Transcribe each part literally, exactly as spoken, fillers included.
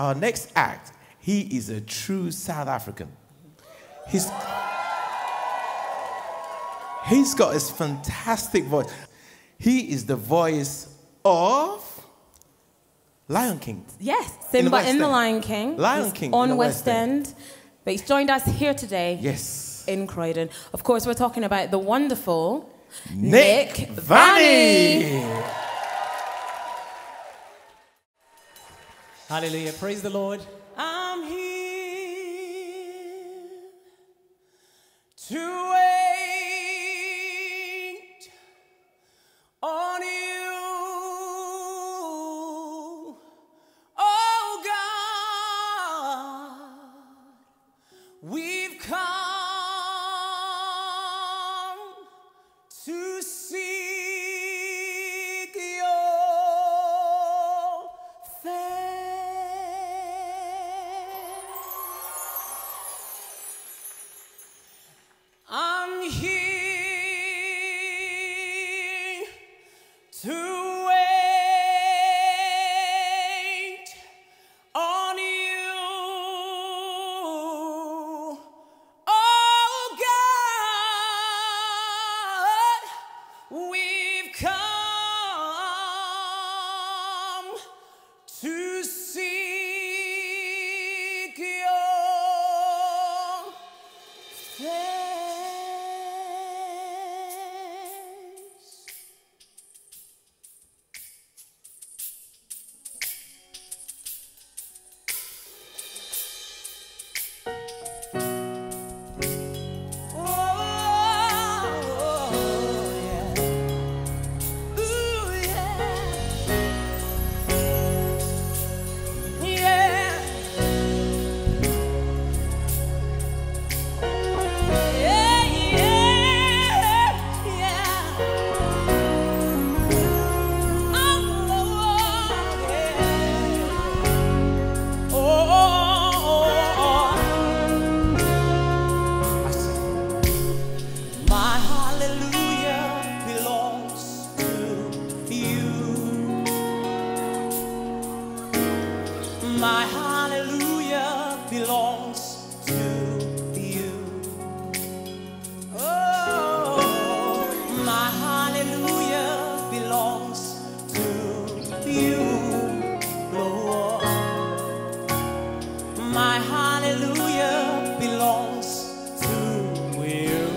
our next act, he is a true South African. He's, he's got this fantastic voice. He is the voice of Lion King. Yes, Simba in, in The Lion King. Lion he's King on in the West, West End. End. But he's joined us here today. Yes. In Croydon. Of course, we're talking about the wonderful Nick, Nick Vanny. Hallelujah. Praise the Lord. I'm here to wait on you. Oh God, we've come to seek your face. I'm here to wait on you. Oh God, we've come to seek your face. My hallelujah belongs to you. Oh, my hallelujah belongs to you, Lord. My hallelujah belongs to you.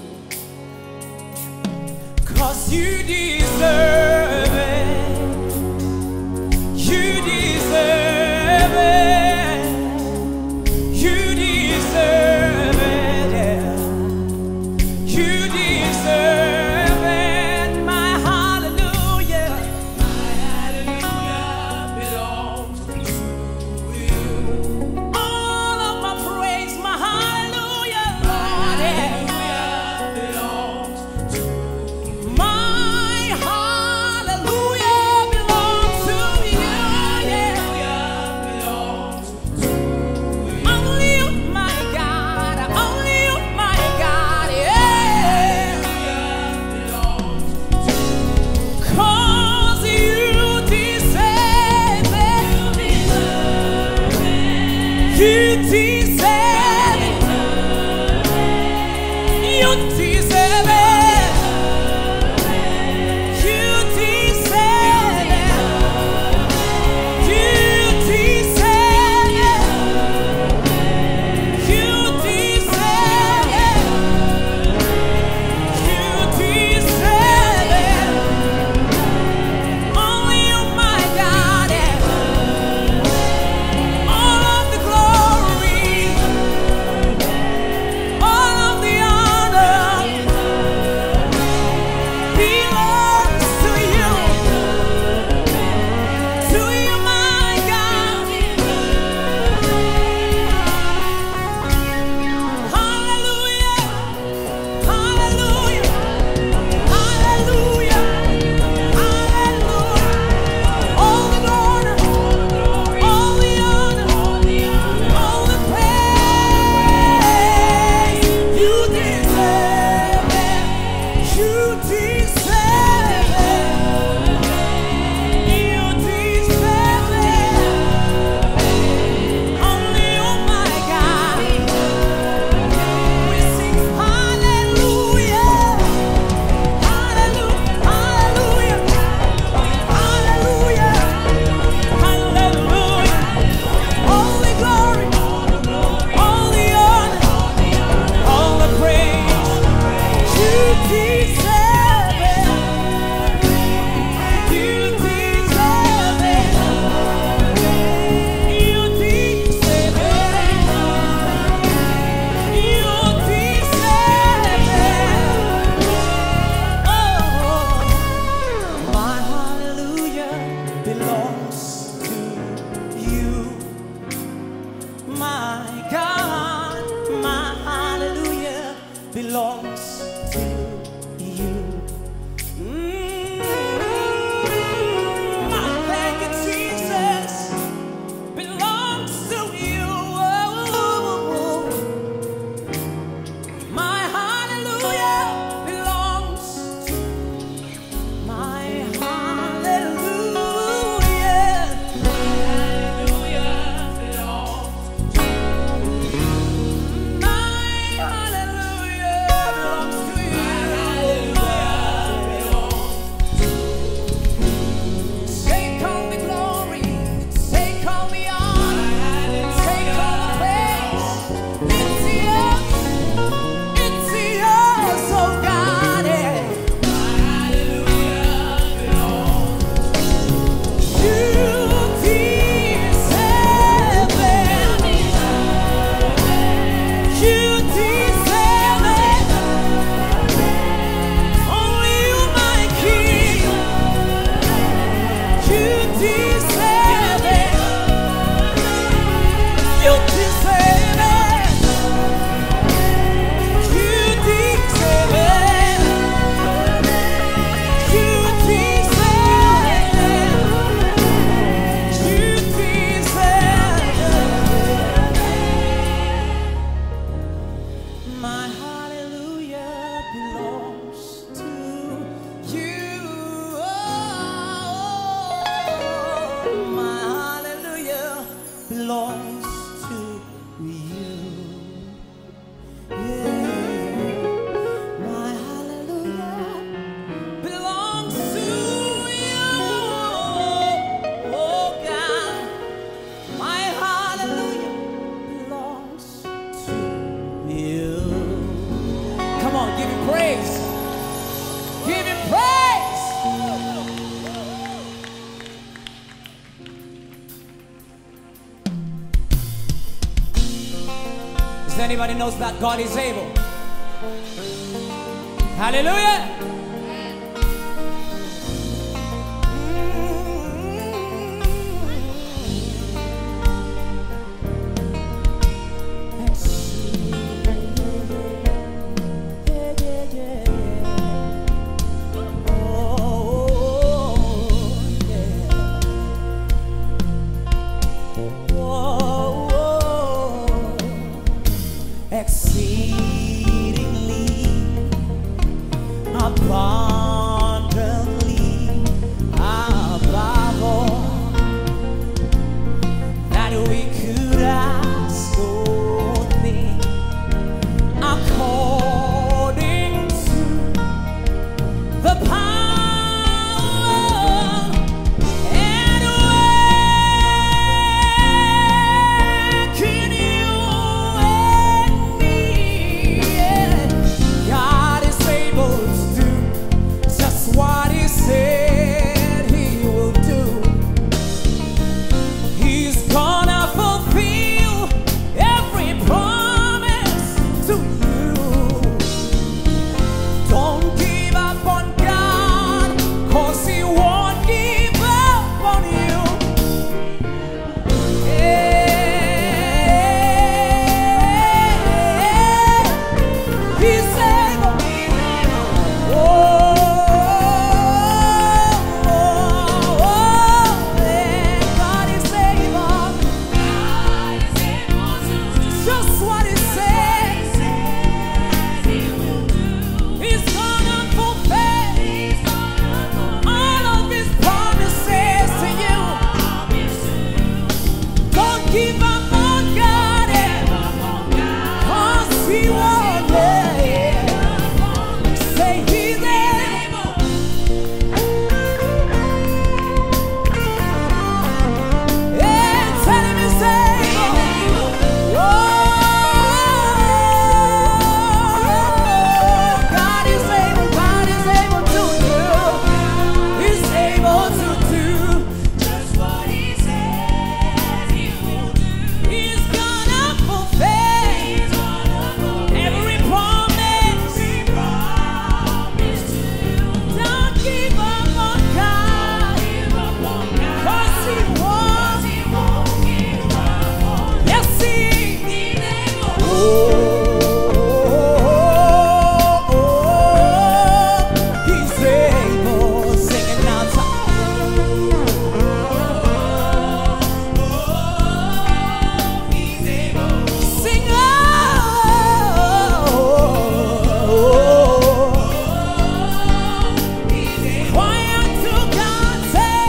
'Cause you deserve it. You deserve it. You deserve it, yeah. You deserve it. My hallelujah, my hallelujah belongs to you. All of my praise, my hallelujah, Lord, yeah, belongs to you. My hallelujah belongs to you, yeah. Belongs to you. Only you, my God, only you, my God, yeah. Belongs to you. 'Cause you deserve it. You deserve it. You deserve it. You deserve it. You deserve it. You deserve it. You deserve it. Only you, my God, yeah. All of the glory, Does anybody knows that God is able? Hallelujah! Exceedingly, abundantly, above all that we could ask or think, according to the power and work in you and me. God is able to do just what He said He will do. He's gonna fulfill every promise to you. Don't give up on God, 'cause He won't give up on you. Yeah. He's able. Oh, oh, oh, yeah. God is able. Just what He said. He's gonna fulfill all of His promises to you. Don't give up on God, yeah. 'Cause He won't, yeah. Say He's able. Yeah, tell Him He's able. Oh, God is able, God is able to do. He's able to do just what He said He will do. He's gonna fulfill every promise. Don't give up on God, 'cause He won't. Yes, He oh, oh, He's able. Sing it now, sing oh, cry out to God, say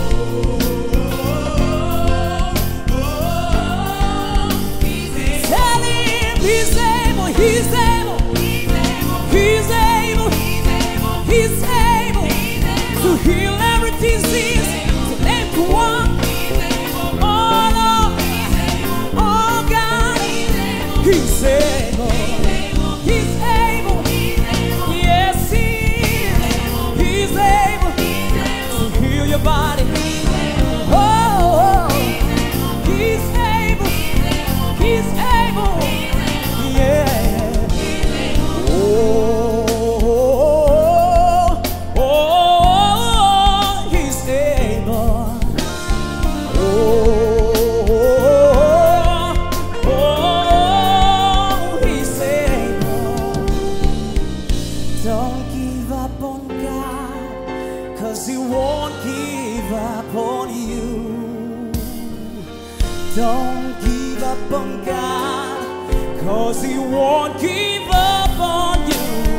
tell Him He's able, He's able, He's able, He's able to heal every disease, to make one. Oh Lord, oh God, He's able, He's able, yes He is. He's able to heal your body. Oh, He's able, He's able, yeah. Oh, oh, He's able. Oh, oh, He's able. Don't give up on God, 'cause He won't give up on you. Don't give up on God, 'cause He won't give up on you.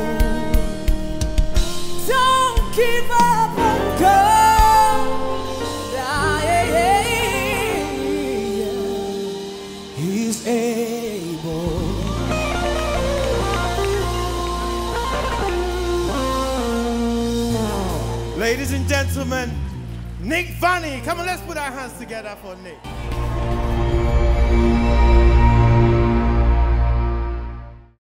Don't give up on God. Ah, yeah, yeah, yeah. He's able. Ladies and gentlemen, Nick Vanny. Come on, let's put our hands together for Nick.